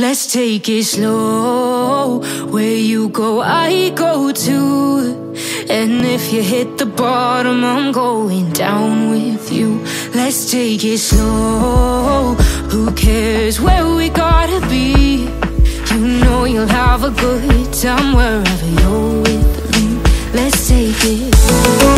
Let's take it slow. Where you go, I go too. And if you hit the bottom, I'm going down with you. Let's take it slow. Who cares where we gotta be? You know you'll have a good time wherever you're with me. Let's take it slow.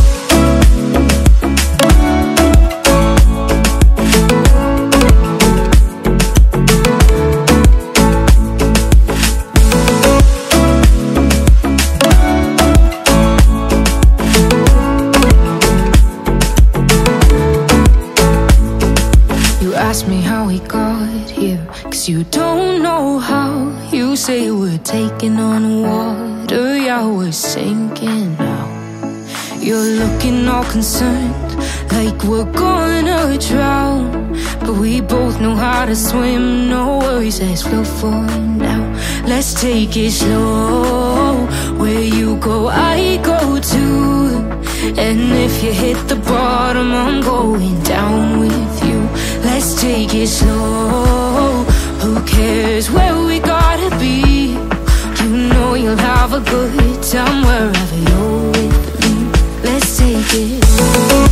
Ask me how we got here, 'cause you don't know how. You say we're taking on water, yeah, we're sinking now. You're looking all concerned, like we're gonna drown. But we both know how to swim, no worries, let's float for now. Let's take it slow. Where you go, I go too. And if you hit the bottom, I'm going down with you. Let's take it slow. Who cares where we gotta be? You know you'll have a good time wherever you're with me. Let's take it slow.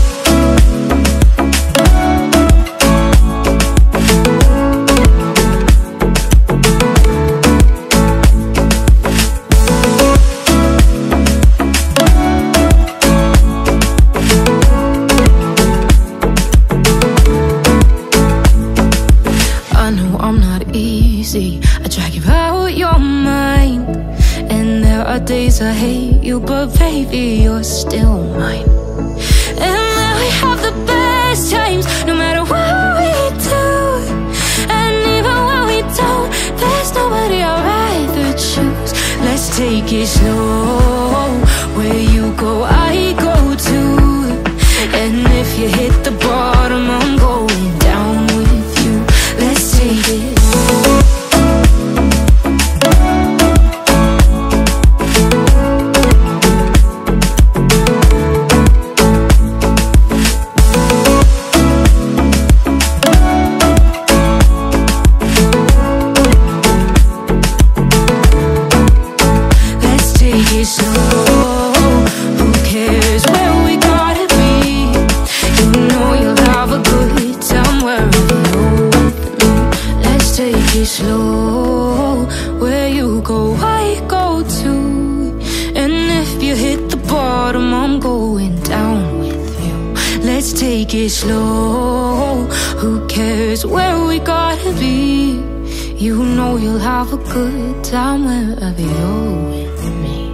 I drag you out your mind, and there are days I hate you, but baby, you're still mine. And now we have the best times, no matter what we do. And even when we don't, there's nobody I'd rather choose. Let's take it slow. Where you go, I go too. And if you hit the bottom, I'm going down with you. Let's take it slow. Slow, where you go, I go too. And if you hit the bottom, I'm going down with you. Let's take it slow. Who cares where we gotta be? You know you'll have a good time wherever you're with me.